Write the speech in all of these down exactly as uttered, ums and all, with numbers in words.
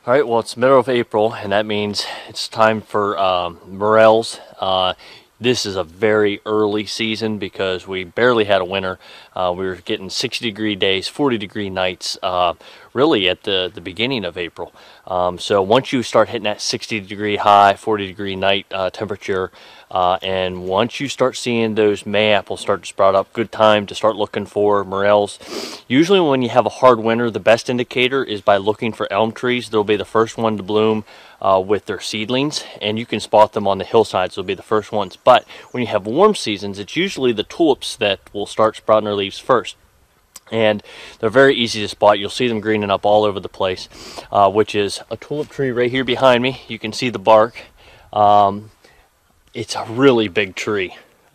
All right, well, it's middle of April, and that means it's time for um, Morels. Uh, this is a very early season because we barely had a winter. Uh, we were getting sixty degree days, forty degree nights, uh, really at the, the beginning of April. Um, so once you start hitting that sixty degree high, forty degree night uh, temperature, uh, and once you start seeing those May apples start to sprout up, good time to start looking for Morels. Usually when you have a hard winter, the best indicator is by looking for elm trees. They'll be the first one to bloom uh, with their seedlings, and you can spot them on the hillsides. They'll be the first ones. But when you have warm seasons, it's usually the tulips that will start sprouting their leaves first. And they're very easy to spot. You'll see them greening up all over the place, uh, which is a tulip tree right here behind me. You can see the bark. Um, it's a really big tree,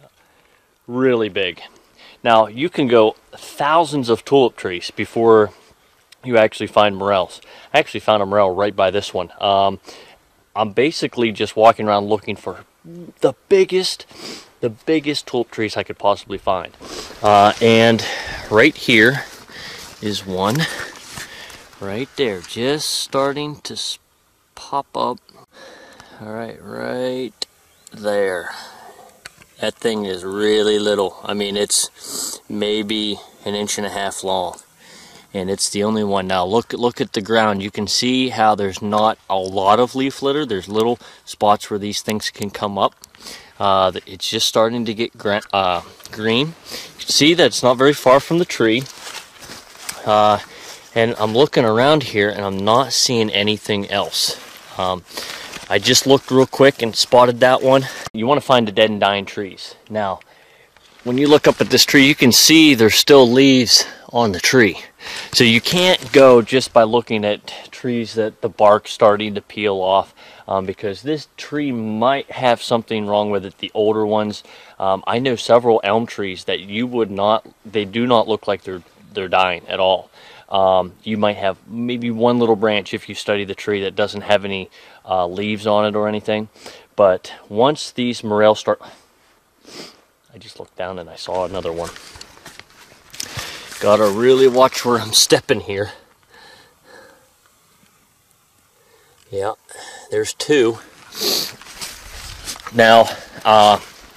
really big. Now, you can go thousands of tulip trees before you actually find Morels. I actually found a Morel right by this one. Um, I'm basically just walking around looking for the biggest, the biggest tulip trees I could possibly find. Uh, and right here is one right there, just starting to pop up. All right, right there. That thing is really little. I mean, it's maybe an inch and a half long, and it's the only one. Now look, look at the ground. You can see how there's not a lot of leaf litter. There's little spots where these things can come up. Uh, it's just starting to get uh, green. You can see that it's not very far from the tree. Uh, and I'm looking around here, and I'm not seeing anything else. Um, I just looked real quick and spotted that one. You want to find the dead and dying trees. Now, when you look up at this tree, you can see there's still leaves on the tree. So you can't go just by looking at trees that the bark's starting to peel off, um, because this tree might have something wrong with it, the older ones. Um, I know several elm trees that you would not, they do not look like they're, they're dying at all. Um, you might have maybe one little branch if you study the tree that doesn't have any uh, leaves on it or anything. But once these Morels start, I just looked down and I saw another one. Gotta really watch where I'm stepping here. Yeah, there's two. Now, uh,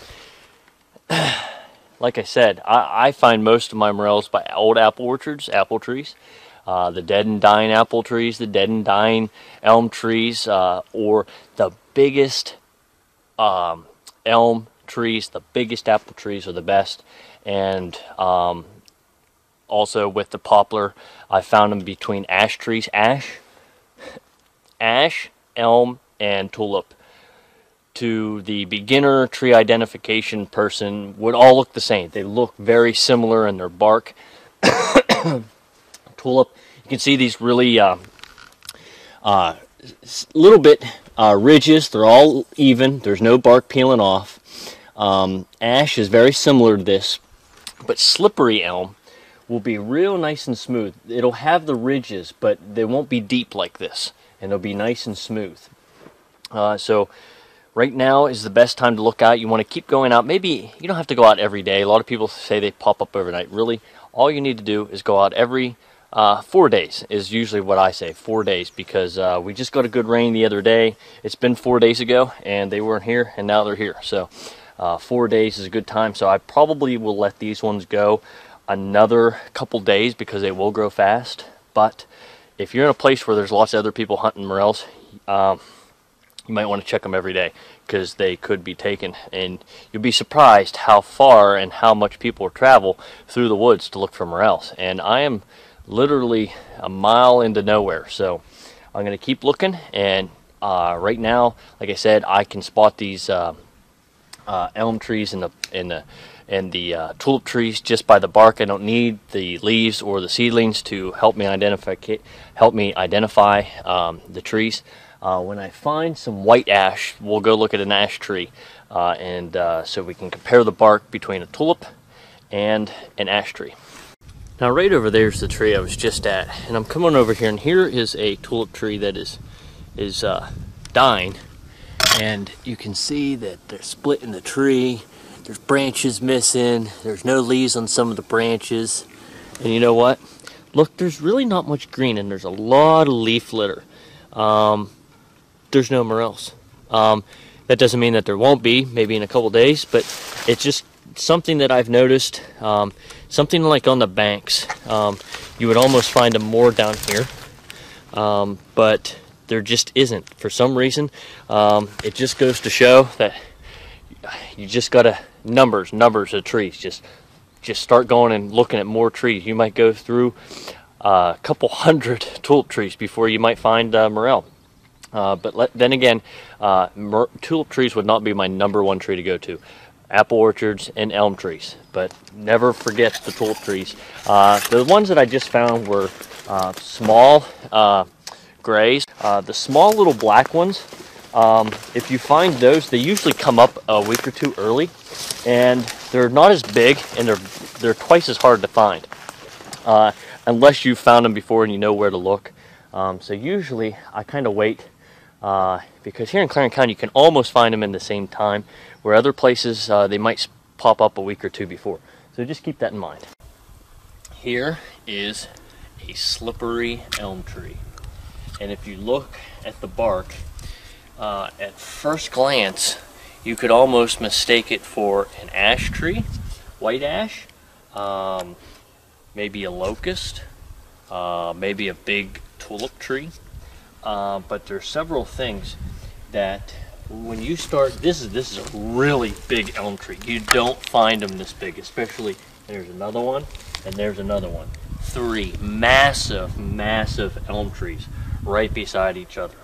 like I said, I, I find most of my Morels by old apple orchards, apple trees. Uh, the dead and dying apple trees, the dead and dying elm trees, uh, or the biggest um, elm trees, the biggest apple trees are the best. And um, also with the poplar, I found them between ash trees, ash, ash, elm, and tulip. To the beginner tree identification person, would all look the same. They look very similar in their bark. Tulip, you can see these really uh, uh, little bit uh, ridges. They're all even. There's no bark peeling off. Um, ash is very similar to this, but slippery elm will be real nice and smooth. It'll have the ridges, but they won't be deep like this, and they'll be nice and smooth. Uh, so right now is the best time to look out. You want to keep going out. Maybe you don't have to go out every day. A lot of people say they pop up overnight. Really, all you need to do is go out every uh, four days is usually what I say, four days, because uh, we just got a good rain the other day. It's been four days ago, and they weren't here, and now they're here. So uh, four days is a good time. So I probably will let these ones go another couple days because they will grow fast. But if you're in a place where there's lots of other people hunting Morels, um, you might want to check them every day because they could be taken, and you'll be surprised how far and how much people travel through the woods to look for Morels. And I am literally a mile into nowhere, so I'm going to keep looking. And uh, right now, like I said, I can spot these uh, uh, elm trees and the in the and the uh, tulip trees just by the bark. I don't need the leaves or the seedlings to help me identify help me identify um, the trees. Uh, when I find some white ash, we'll go look at an ash tree, uh, and uh, so we can compare the bark between a tulip and an ash tree. Now right over there is the tree I was just at, and I'm coming over here, and here is a tulip tree that is is uh, dying, and you can see that they're splitting the tree. There's branches missing. There's no leaves on some of the branches, and you know what? Look, there's really not much green, and there's a lot of leaf litter. um, there's no morels. Um, that doesn't mean that there won't be, maybe in a couple days, but it's just something that I've noticed. Um, something like on the banks, um, you would almost find them more down here, um, but there just isn't for some reason. Um, it just goes to show that you just gotta numbers, numbers of trees. Just, just start going and looking at more trees. You might go through uh, a couple hundred tulip trees before you might find uh, morel. Uh, but let, then again, uh, tulip trees would not be my number one tree to go to. Apple orchards and elm trees, but never forget the tulip trees. Uh, the ones that I just found were uh, small uh, grays. Uh, the small little black ones, um, if you find those, they usually come up a week or two early, and they're not as big, and they're they're twice as hard to find, uh, unless you've found them before and you know where to look. Um, so usually I kind of wait. Uh, because here in Clarendon County you can almost find them in the same time, where other places uh, they might pop up a week or two before. So just keep that in mind. Here is a slippery elm tree, and if you look at the bark, uh, at first glance you could almost mistake it for an ash tree, white ash, um, maybe a locust, uh, maybe a big tulip tree. Uh, but there's several things that when you start, this is this is a really big elm tree. You don't find them this big, especially, there's another one, and there's another one. Three massive, massive elm trees right beside each other.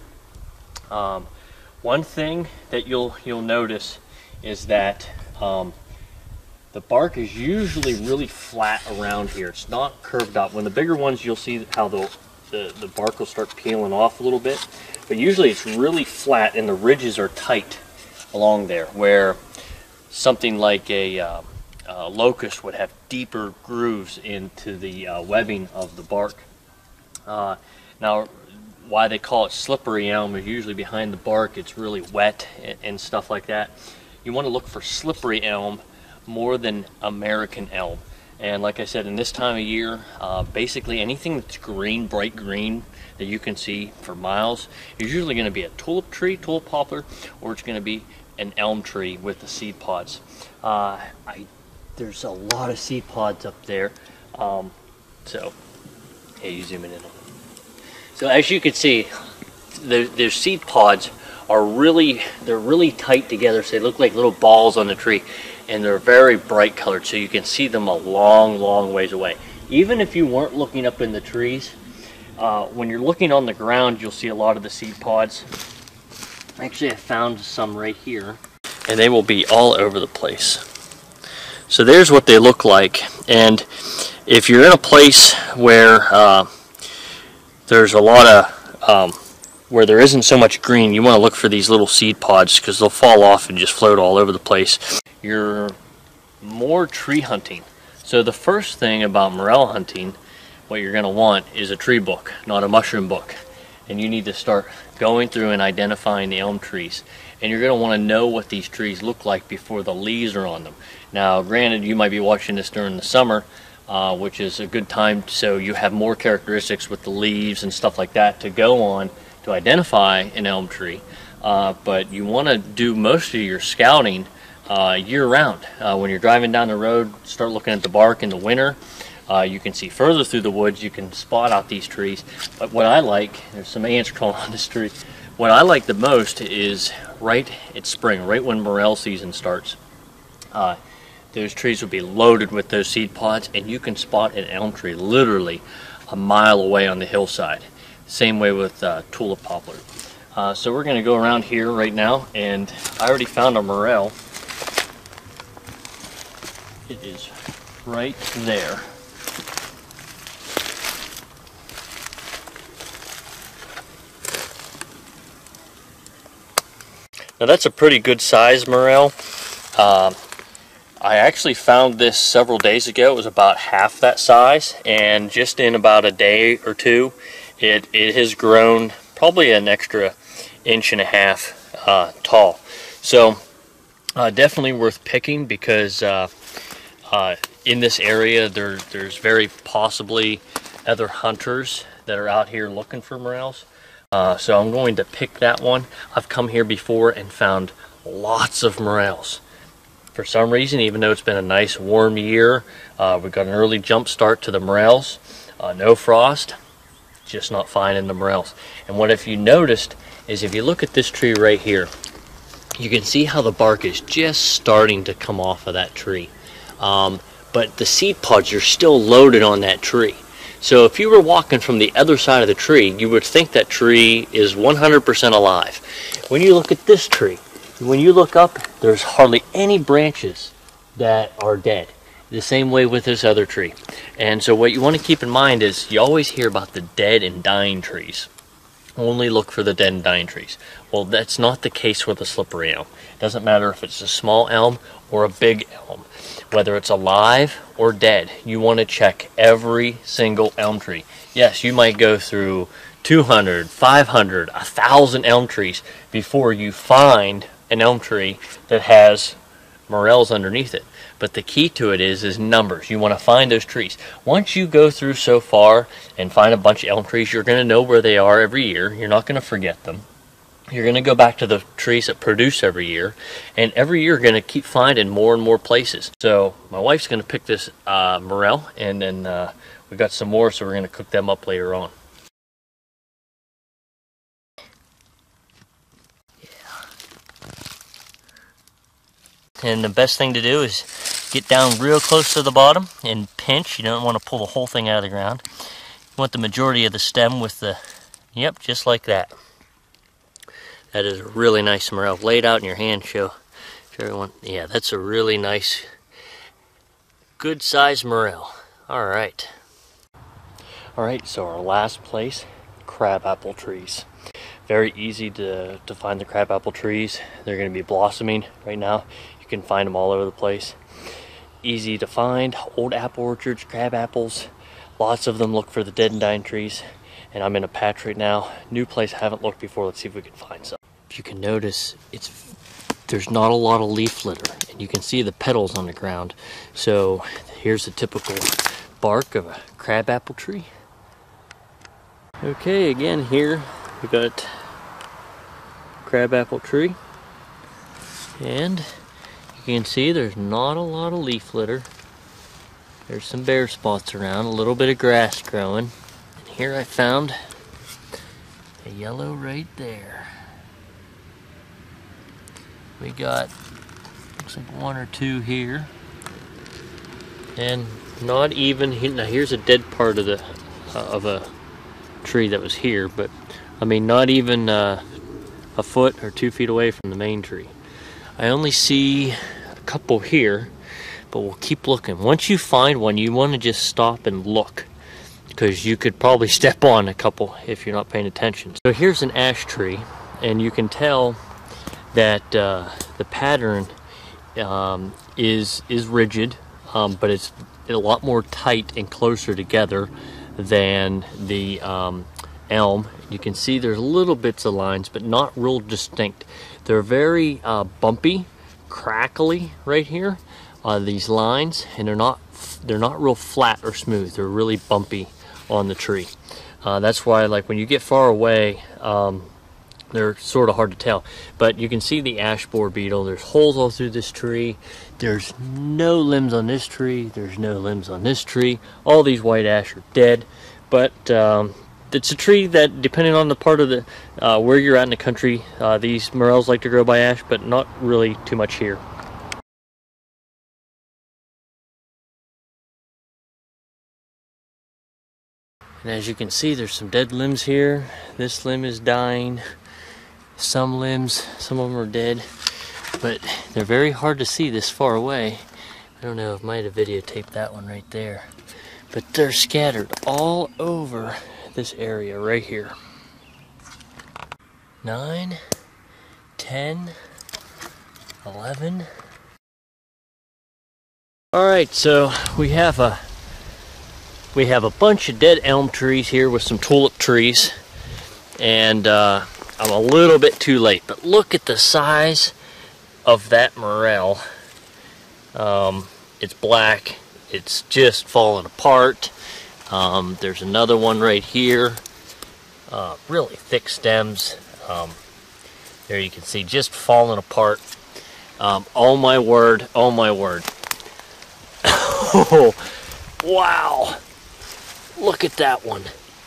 Um, one thing that you'll you'll notice is that um, the bark is usually really flat around here. It's not curved up. When the bigger ones, you'll see how the The, the bark will start peeling off a little bit, but usually it's really flat and the ridges are tight along there, where something like a uh, uh, locust would have deeper grooves into the uh, webbing of the bark. Uh, now, why they call it slippery elm is usually behind the bark it's really wet and, and stuff like that. You want to look for slippery elm more than American elm. And like I said, in this time of year, uh, basically anything that's green, bright green, that you can see for miles, is usually going to be a tulip tree, tulip poplar, or it's going to be an elm tree with the seed pods. Uh, I, there's a lot of seed pods up there. Um, so, hey, you zoom in on them. So as you can see, the, their seed pods are really, they're really tight together, so they look like little balls on the tree. And they're very bright colored, so you can see them a long, long ways away. Even if you weren't looking up in the trees, uh, when you're looking on the ground, you'll see a lot of the seed pods. Actually, I found some right here, and they will be all over the place. So there's what they look like. And if you're in a place where uh, there's a lot of, um, where there isn't so much green, you want to look for these little seed pods, because they'll fall off and just float all over the place. You're more tree hunting. So the first thing about morel hunting, what you're going to want is a tree book, not a mushroom book. And you need to start going through and identifying the elm trees. And you're going to want to know what these trees look like before the leaves are on them. Now, granted, you might be watching this during the summer, uh, which is a good time, so you have more characteristics with the leaves and stuff like that to go on to identify an elm tree. Uh, but you want to do most of your scouting Uh, year-round. Uh, when you're driving down the road, start looking at the bark in the winter. Uh, you can see further through the woods, you can spot out these trees. But what I like, there's some ants crawling on this tree, what I like the most is right at spring, right when morel season starts. Uh, those trees will be loaded with those seed pods, and you can spot an elm tree literally a mile away on the hillside. Same way with uh, tulip poplar. Uh, so we're going to go around here right now, and I already found a morel. It is right there. Now that's a pretty good size morel. Um, I actually found this several days ago. It was about half that size, and just in about a day or two, it, it has grown probably an extra inch and a half uh, tall. So uh, definitely worth picking, because uh, Uh, in this area, there, there's very possibly other hunters that are out here looking for morels. Uh, so I'm going to pick that one. I've come here before and found lots of morels. For some reason, even though it's been a nice warm year, uh, we got an early jump start to the morels. Uh, no frost, just not finding the morels. And what if you noticed is if you look at this tree right here, you can see how the bark is just starting to come off of that tree. Um, but the seed pods are still loaded on that tree. So if you were walking from the other side of the tree, you would think that tree is one hundred percent alive. When you look at this tree, when you look up, there's hardly any branches that are dead. The same way with this other tree. And so what you want to keep in mind is you always hear about the dead and dying trees. Only look for the dead and dying trees. Well, that's not the case with a slippery elm. It doesn't matter if it's a small elm or a big elm. Whether it's alive or dead, you want to check every single elm tree. Yes, you might go through two hundred, five hundred, one thousand elm trees before you find an elm tree that has morels underneath it. But the key to it is is numbers. You want to find those trees. Once you go through so far and find a bunch of elm trees, you're going to know where they are every year. You're not going to forget them. You're going to go back to the trees that produce every year, and every year you're going to keep finding more and more places. So my wife's going to pick this uh, morel, and then uh, we got some more, so we're going to cook them up later on. Yeah. And the best thing to do is get down real close to the bottom and pinch. You don't want to pull the whole thing out of the ground. You want the majority of the stem with the, yep, just like that. That is a really nice morel. Lay it out in your hand, show, show everyone. Yeah, that's a really nice, good sized morel. All right. All right, so our last place, crabapple trees. Very easy to, to find the crabapple trees. They're going to be blossoming right now. You can find them all over the place. Easy to find. Old apple orchards, crab apples. Lots of them. Look for the dead and dying trees. And I'm in a patch right now. New place I haven't looked before. Let's see if we can find some. If you can notice, it's there's not a lot of leaf litter, and you can see the petals on the ground. So here's the typical bark of a crabapple tree. Okay, again here we got crabapple tree, and you can see there's not a lot of leaf litter. There's some bare spots around, a little bit of grass growing. And here I found a yellow right there. We got, looks like one or two here. And not even, now here's a dead part of the uh, of a tree that was here, but I mean not even uh, a foot or two feet away from the main tree. I only see a couple here, but we'll keep looking. Once you find one, you want to just stop and look, because you could probably step on a couple if you're not paying attention. So here's an ash tree, and you can tell that uh, the pattern um, is is rigid, um, but it's a lot more tight and closer together than the um, elm. You can see there's little bits of lines, but not real distinct. They're very uh, bumpy, crackly right here, uh, these lines, and they're not they're not real flat or smooth. They're really bumpy on the tree. Uh, that's why, like, when you get far away, um, they're sort of hard to tell. But you can see the ash borer beetle. There's holes all through this tree. There's no limbs on this tree. There's no limbs on this tree. All these white ash are dead. But um, it's a tree that, depending on the part of the uh, where you're at in the country, uh, these morels like to grow by ash, but not really too much here. And as you can see, there's some dead limbs here. This limb is dying. Some limbs, some of them are dead, but they're very hard to see this far away. I don't know if I might have videotaped that one right there, but they're scattered all over this area right here. Nine, ten, eleven. All right, so we have a we have a bunch of dead elm trees here with some tulip trees, and uh, I'm a little bit too late, but look at the size of that morel. Um, it's black. It's just falling apart. Um, there's another one right here. Uh, really thick stems. Um, there you can see just falling apart. Um, oh my word, oh my word. Oh, wow. Look at that one.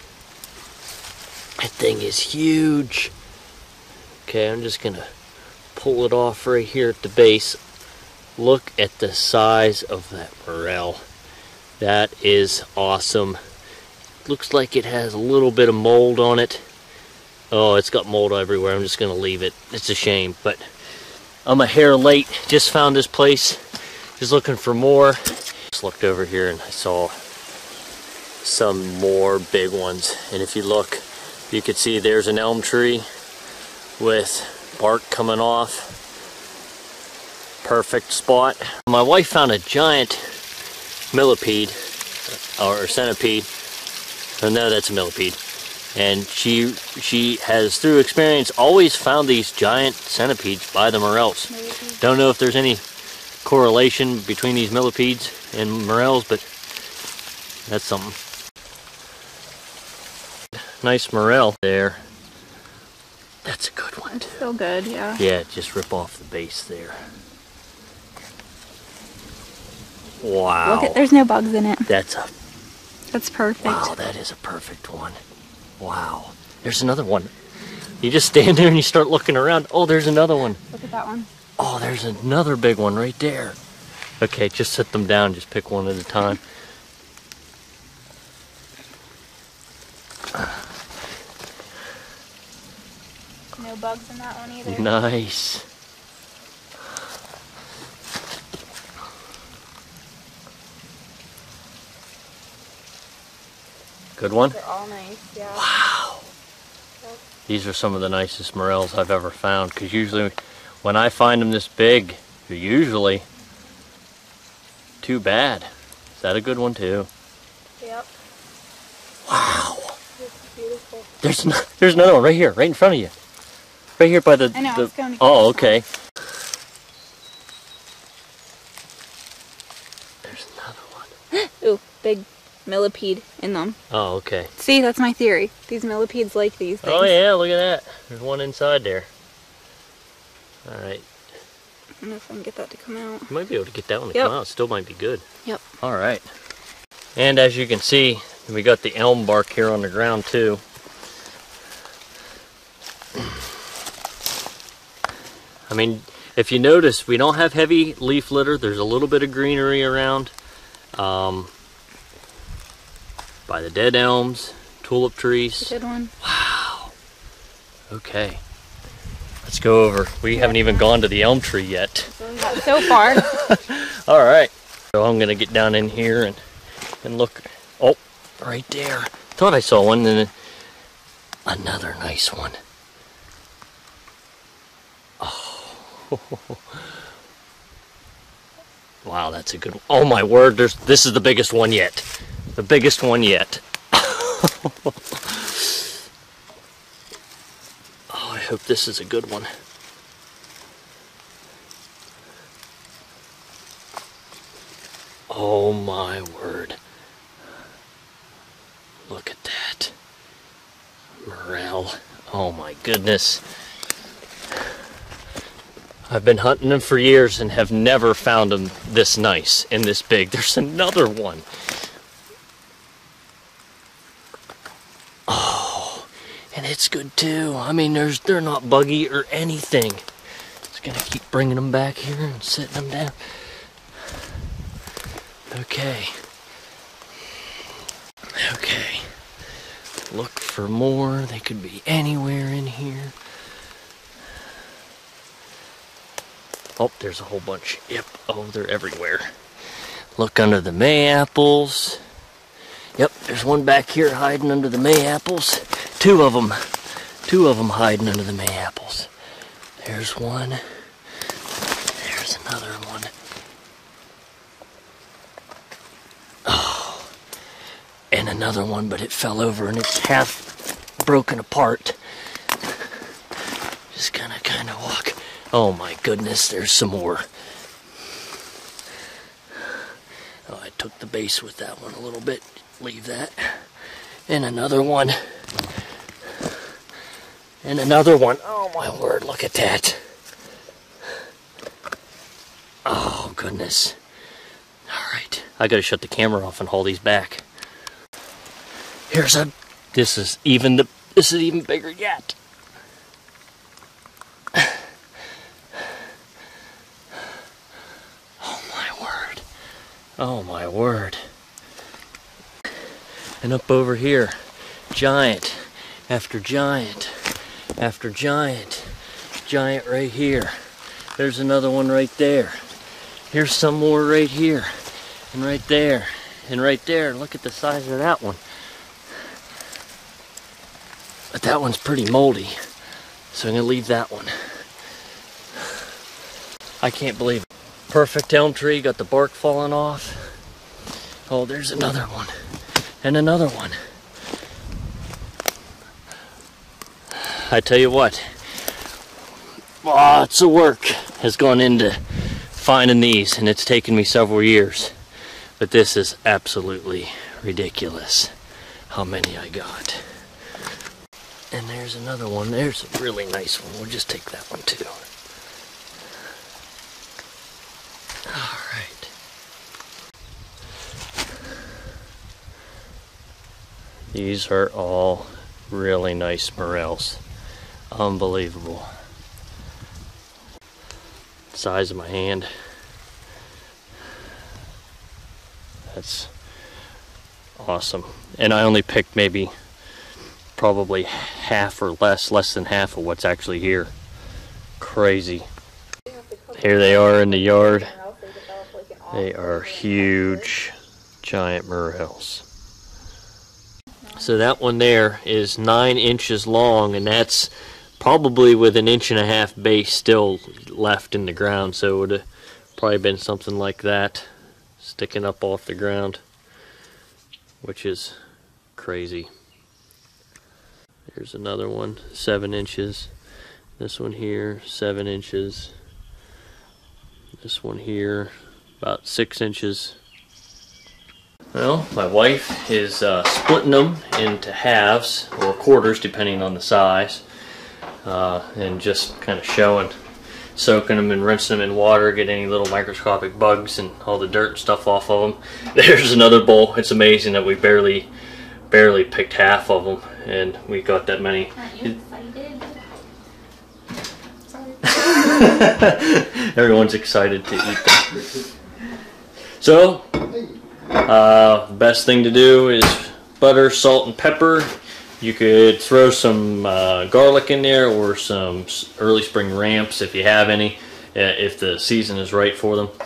That thing is huge. Okay, I'm just gonna pull it off right here at the base. Look at the size of that morel. That is awesome. Looks like it has a little bit of mold on it. Oh, it's got mold everywhere. I'm just gonna leave it. It's a shame, but I'm a hair late. Just found this place. Just looking for more. Just looked over here and I saw some more big ones. And if you look, you can see there's an elm tree with bark coming off. Perfect spot. My wife found a giant millipede, or centipede. Oh, no, that's a millipede. And she she has, through experience, always found these giant centipedes by the morels. Millipede. Don't know if there's any correlation between these millipedes and morels, but that's something. Nice morel there. That's a good one too. It's still good, yeah. Yeah, just rip off the base there. Wow. Look at, there's no bugs in it. That's a That's perfect. Wow, that is a perfect one. Wow. There's another one. You just stand there and you start looking around. Oh, there's another one. Look at that one. Oh, there's another big one right there. Okay, just set them down. Just pick one at a time. No bugs in that one either. Nice. Good one? They're all nice, yeah. Wow. Yep. These are some of the nicest morels I've ever found, because usually when I find them this big, they're usually too bad. Is that a good one too? Yep. Wow. It's beautiful. There's no, there's another one right here, right in front of you. Right here by the... I know, the it's going to oh, okay. There's another one. Ooh, big millipede in them. Oh, okay. See, that's my theory. These millipedes like these things. Oh yeah, look at that. There's one inside there. Alright. I don't know if I can get that to come out. You might be able to get that one to Yep. come out. It still might be good. Yep. Alright. And as you can see, we got the elm bark here on the ground too. I mean, if you notice, we don't have heavy leaf litter. There's a little bit of greenery around. Um, by the dead elms, tulip trees. Good one. Wow. Okay. Let's go over. We haven't even gone to the elm tree yet. So we got so far. All right. So I'm gonna get down in here and and look. Oh, right there. Thought I saw one, and then another nice one. Oh. Wow, that's a good one. Oh my word! There's. This is the biggest one yet. The biggest one yet. Oh, I hope this is a good one. Oh my word. Look at that. Morel. Oh my goodness. I've been hunting them for years and have never found them this nice and this big. There's another one. Oh, and it's good too. I mean, there's they're not buggy or anything. Just gonna keep bringing them back here and setting them down. Okay. Okay. Look for more. They could be anywhere in here. Oh, there's a whole bunch. Yep. Oh, they're everywhere. Look under the May-apples. Yep, there's one back here hiding under the May-apples. Two of them. Two of them hiding under the May-apples. There's one. There's another one. Oh. And another one, but it fell over and it's half broken apart. Just gonna kind of walk. Oh my goodness, there's some more. Oh, I took the base with that one a little bit. Leave that. And another one. And another one. Oh my word, look at that. Oh goodness. Alright, I gotta shut the camera off and haul these back. Here's a, this is even the, this is even bigger yet. Oh my word. Oh my word. And up over here, giant after giant after giant. Giant right here. There's another one right there. Here's some more right here. And right there. And right there. Look at the size of that one. But that one's pretty moldy. So I'm going to leave that one. I can't believe it. Perfect elm tree. Got the bark falling off. Oh, there's another one. And another one. I tell you what. Lots of work has gone into finding these, and it's taken me several years. But this is absolutely ridiculous how many I got. And there's another one. There's a really nice one. We'll just take that one too. Alright. These are all really nice morels. Unbelievable. Size of my hand. That's awesome. And I only picked maybe probably half or less, less than half of what's actually here. Crazy. Here they are in the yard. They are huge, giant morels. So that one there is nine inches long, and that's probably with an inch and a half base still left in the ground. So it would have probably been something like that, sticking up off the ground, which is crazy. Here's another one, seven inches. This one here, seven inches. This one here, about six inches. Well, my wife is uh, splitting them into halves or quarters, depending on the size, uh, and just kind of showing, soaking them and rinsing them in water, get any little microscopic bugs and all the dirt and stuff off of them. There's another bowl. It's amazing that we barely, barely picked half of them, and we got that many. Aren't you excited? Everyone's excited to eat them. So, uh, best thing to do is butter, salt, and pepper. You could throw some uh, garlic in there, or some early spring ramps if you have any, uh, if the season is right for them.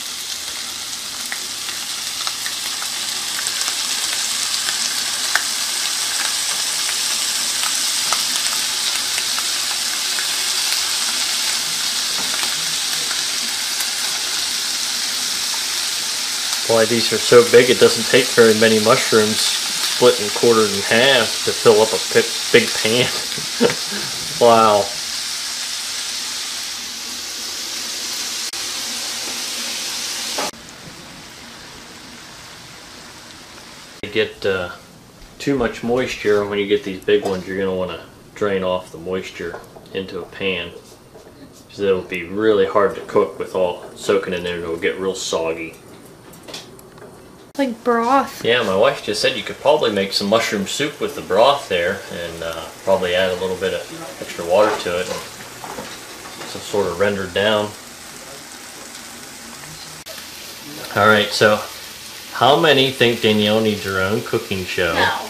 Why these are so big, it doesn't take very many mushrooms split and quartered in half to fill up a big pan. Wow. You get uh, too much moisture, and when you get these big ones, you're going to want to drain off the moisture into a pan, because it'll be really hard to cook with all soaking in there, and it'll get real soggy. Like broth. Yeah, my wife just said you could probably make some mushroom soup with the broth there, and uh, probably add a little bit of extra water to it, and some sort of rendered down. Alright, so how many think Danielle needs her own cooking show? No.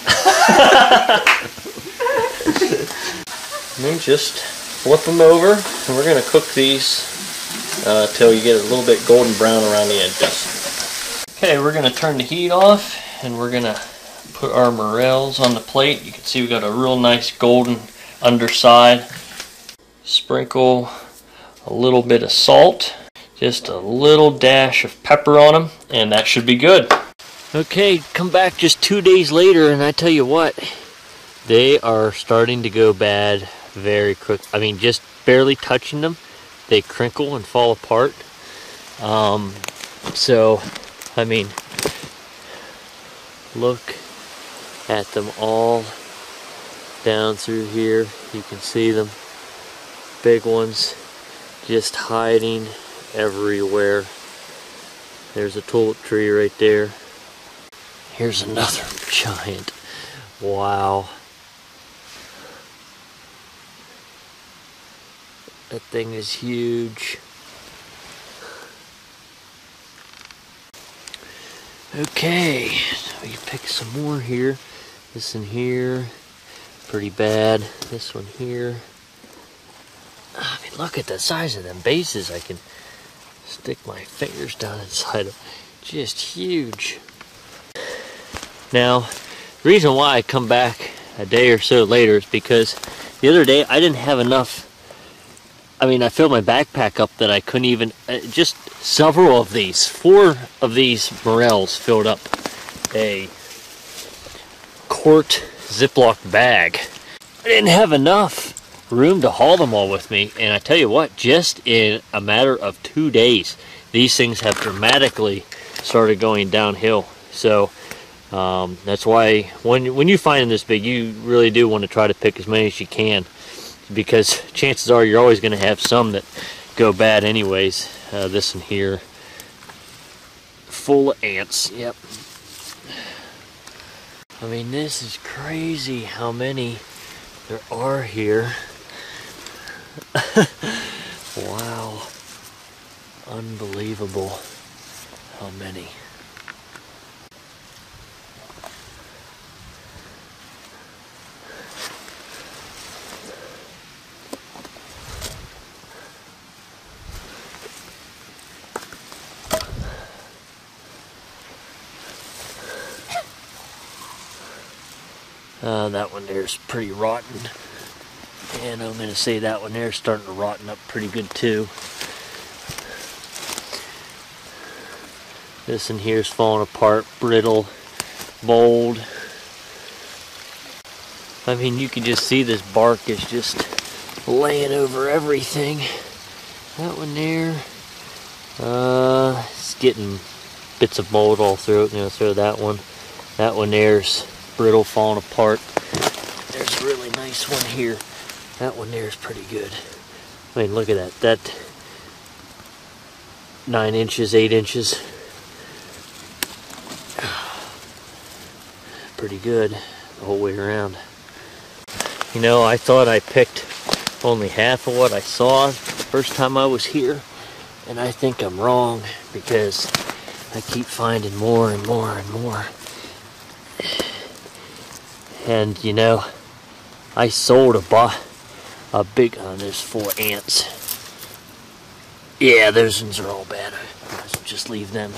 And then just flip them over, and we're going to cook these uh, till you get a little bit golden brown around the edges. Okay, we're going to turn the heat off, and we're going to put our morels on the plate. You can see we got a real nice golden underside. Sprinkle a little bit of salt, just a little dash of pepper on them, and that should be good. Okay, come back just two days later, and I tell you what, they are starting to go bad very quick. I mean, just barely touching them, they crinkle and fall apart. Um, so... I mean, look at them all down through here. You can see them. Big ones just hiding everywhere. There's a tulip tree right there. Here's another giant. Wow. That thing is huge. Okay, so you pick some more here. This in here, pretty bad. This one here. I mean, look at the size of them bases. I can stick my fingers down inside them. Just huge. Now, the reason why I come back a day or so later is because the other day I didn't have enough. I mean, I filled my backpack up that I couldn't even, uh, just several of these, four of these Morels filled up a quart Ziploc bag. I didn't have enough room to haul them all with me, and I tell you what, just in a matter of two days, these things have dramatically started going downhill. So um, that's why when, when you find them this big, you really do want to try to pick as many as you can, because chances are you're always going to have some that go bad anyways. Uh, this one here, full of ants. Yep. I mean, this is crazy how many there are here. Wow. Unbelievable how many. Uh, that one there's pretty rotten, and I'm going to say that one there's starting to rotten up pretty good too. This in here's falling apart, brittle, mold. I mean, you can just see this bark is just laying over everything. That one there, uh, it's getting bits of mold all through it. You know, throw that one. That one there's brittle, falling apart. There's a really nice one here. That one there is pretty good. I mean, look at that. That nine inches, eight inches. Pretty good the whole way around. You know, I thought I picked only half of what I saw the first time I was here, and I think I'm wrong, because I keep finding more and more and more. And you know, I sold a bo a big, oh, there's four ants. Yeah, those ones are all bad. I might as well just leave them.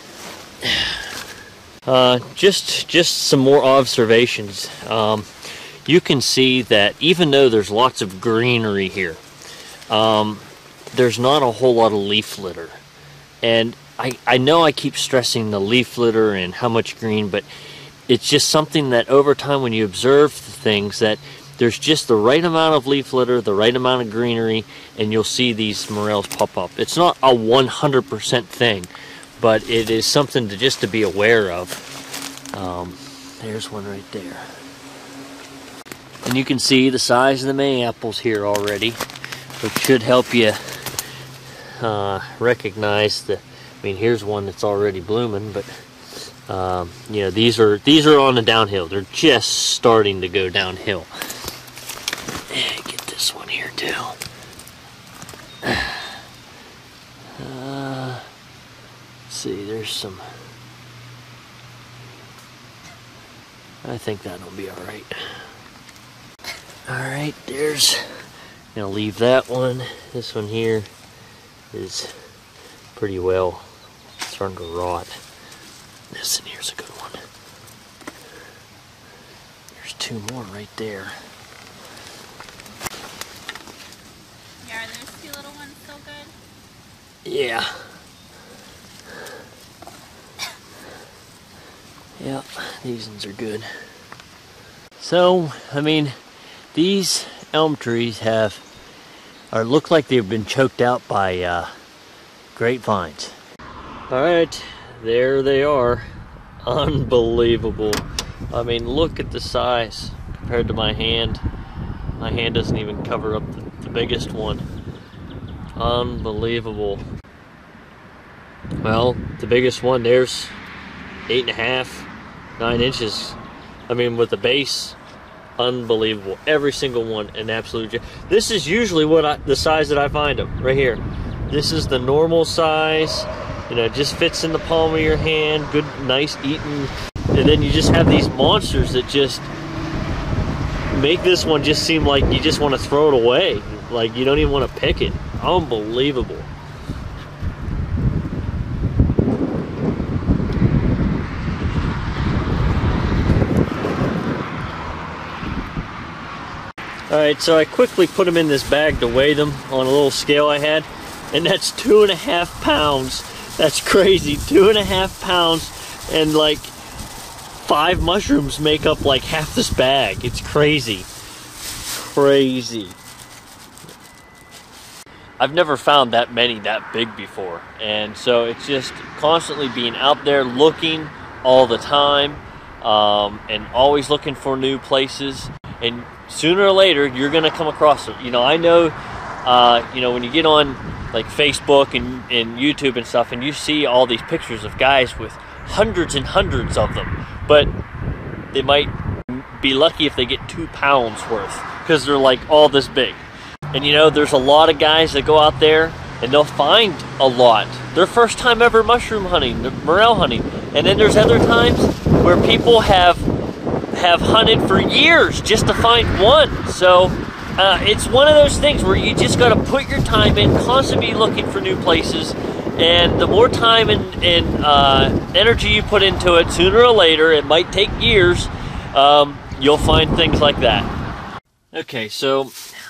Uh, just, just some more observations. Um, you can see that even though there's lots of greenery here, um, there's not a whole lot of leaf litter. And I, I know I keep stressing the leaf litter and how much green, but it's just something that over time when you observe things, that there's just the right amount of leaf litter, the right amount of greenery, and you'll see these Morels pop up. It's not a one hundred percent thing, but it is something to just to be aware of. Um, there's one right there. And you can see the size of the May apples here already, which should help you uh, recognize the, I mean, here's one that's already blooming, but Um, you know, these are these are on the downhill. They're just starting to go downhill. Get this one here too. Uh, let's see, there's some. I think that'll be all right. All right, there's. Gonna leave that one. This one here is pretty well starting to rot. This in here's a good one. There's two more right there. Yeah, are those two little ones still good? Yeah. Yep, these ones are good. So, I mean, these elm trees have, or look like they've been choked out by uh, grapevines. All right. There they are. Unbelievable. I mean, look at the size compared compared to my hand. My hand doesn't even cover up the, the biggest one. Unbelievable. Well, the biggest one there's eight and a half, nine inches. I mean, with the base, unbelievable. Every single one, an absolute. This is usually what I, the size that I find them right here. This is the normal size. You know, it just fits in the palm of your hand. Good, nice eating. And then you just have these monsters that just make this one just seem like you just want to throw it away. Like you don't even want to pick it. Unbelievable. Alright, so I quickly put them in this bag to weigh them on a little scale I had, and that's two and a half pounds. That's crazy. Two and a half pounds, and like five mushrooms make up like half this bag. It's crazy. Crazy. I've never found that many that big before, and so it's just constantly being out there looking all the time, um, and always looking for new places. And sooner or later, you're gonna come across it. You know, I know, uh, you know, when you get on like Facebook and, and YouTube and stuff, and you see all these pictures of guys with hundreds and hundreds of them, but they might be lucky if they get two pounds worth because they're like all this big. And you know, there's a lot of guys that go out there and they'll find a lot. Their first time ever mushroom hunting, morel hunting. And then there's other times where people have have hunted for years just to find one. So uh, it's one of those things where you just got to put your time in, constantly looking for new places. And the more time and, and uh, energy you put into it, sooner or later, it might take years, um, you'll find things like that. Okay, so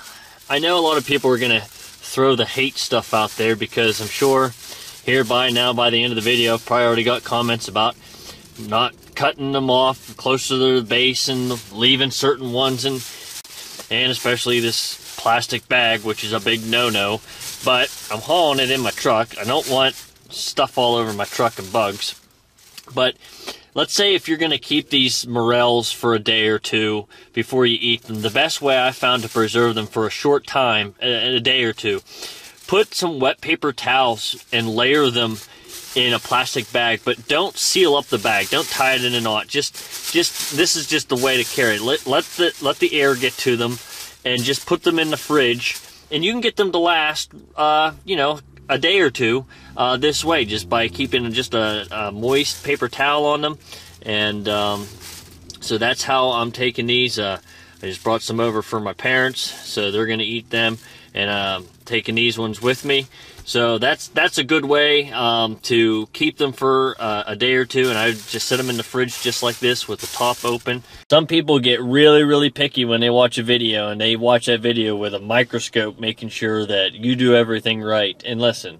I know a lot of people are going to throw the hate stuff out there because I'm sure here by now, by the end of the video, I've probably already got comments about not cutting them off close to the base and leaving certain ones, and and especially this plastic bag, which is a big no-no. But I'm hauling it in my truck. I don't want stuff all over my truck and bugs. But let's say if you're going to keep these morels for a day or two before you eat them, the best way I found to preserve them for a short time, a, a day or two, put some wet paper towels and layer them in a plastic bag, but don't seal up the bag. Don't tie it in a knot. Just, just this is just the way to carry it. Let let the let the air get to them, and just put them in the fridge, and you can get them to last, uh, you know, a day or two uh, this way, just by keeping just a, a moist paper towel on them. And um, so that's how I'm taking these. Uh, I just brought some over for my parents, so they're going to eat them, and uh, taking these ones with me. So that's that's a good way um, to keep them for uh, a day or two, and I just set them in the fridge just like this with the top open. Some people get really, really picky when they watch a video, and they watch that video with a microscope making sure that you do everything right. And listen,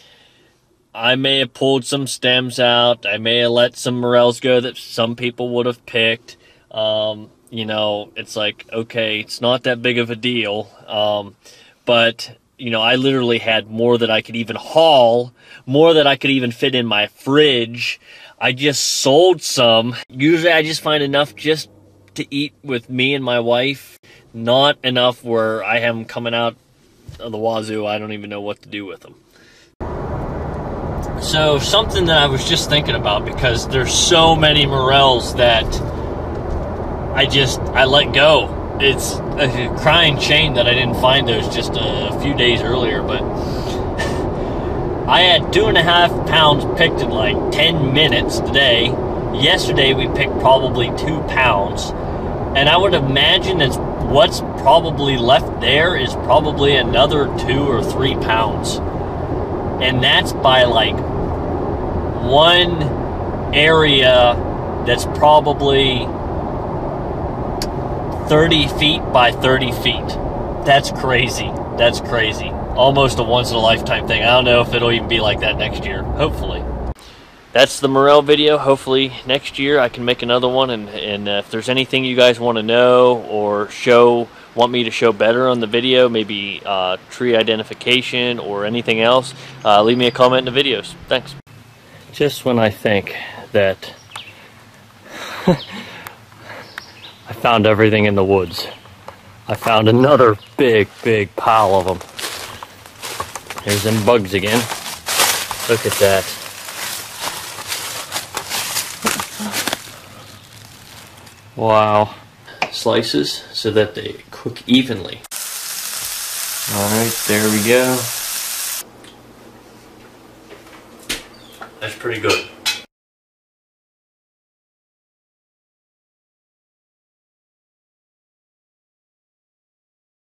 I may have pulled some stems out. I may have let some morels go that some people would have picked. Um, you know, it's like, okay, it's not that big of a deal. Um, but... You know, I literally had more that I could even haul, more that I could even fit in my fridge. I just sold some. Usually I just find enough just to eat with me and my wife. Not enough where I have them coming out of the wazoo. I don't even know what to do with them. So something that I was just thinking about, because there's so many morels that I just, I let go. It's a crying shame that I didn't find those just a few days earlier, but I had two and a half pounds picked in like ten minutes today. Yesterday we picked probably two pounds, and I would imagine that what's probably left there is probably another two or three pounds. And that's by like one area that's probably thirty feet by thirty feet. That's crazy. That's crazy. Almost a once in a lifetime thing. I don't know if it'll even be like that next year. Hopefully. That's the morel video. Hopefully next year I can make another one. And, and uh, if there's anything you guys want to know or show, want me to show better on the video, maybe uh, tree identification or anything else, uh, leave me a comment in the videos. Thanks. Just when I think that I found everything in the woods. I found another big, big pile of them. Here's them bugs again. Look at that. Wow. Slices so that they cook evenly. Alright, there we go. That's pretty good.